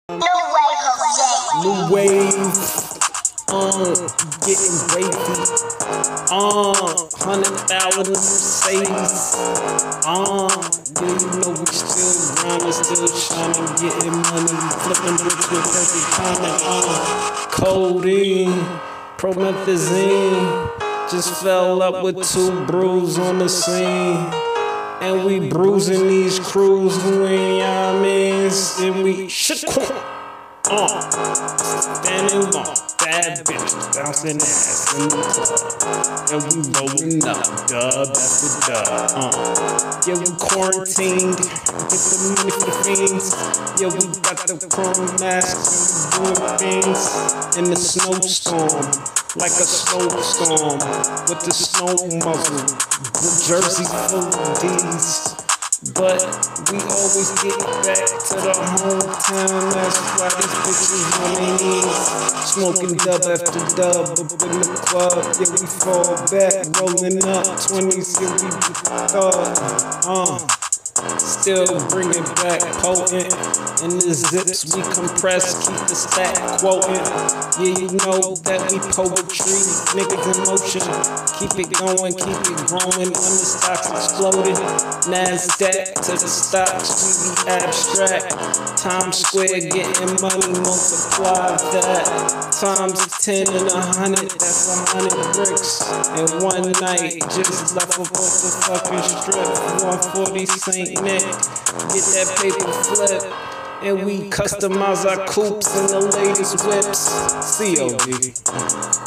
New wave, Jose. New wave, getting wavy, 100,000 Mercedes, yeah, you know we still grinding, still shining, getting money, flipping bricks with perfect timing, codeine, promethazine, just fell up with 2 brews on the scene. And we bruising these crews who ain't y'all mans. And we shit standing long, bad bitches bouncing ass in the club. And we rolling up, dub after dub. Yeah, we quarantined, get the money for the fiends. Yeah, we got the chrome masks and we doing things in the snowstorm. Like a snowstorm with the snow muzzle, Jersey full of D's. But we always get back to the hometown. That's why these bitches on their knees, smoking dub after dub up in the club. Yeah, we fall back, rolling up 20s. Yeah, we thug. Still bring it back potent. In the zips we compress, keep the stack quoting. Yeah, you know that we poetry, niggas in motion. Keep it going, keep it growing. When the stocks exploded, NASDAQ to the stocks, we be abstract. Times Square getting money, multiply that. Times 10 and 100, that's 100 bricks. In one night, just left up off the fucking strip. 140 St. Nick, get that paper flip. And we customize our coupes and the latest whips. COD.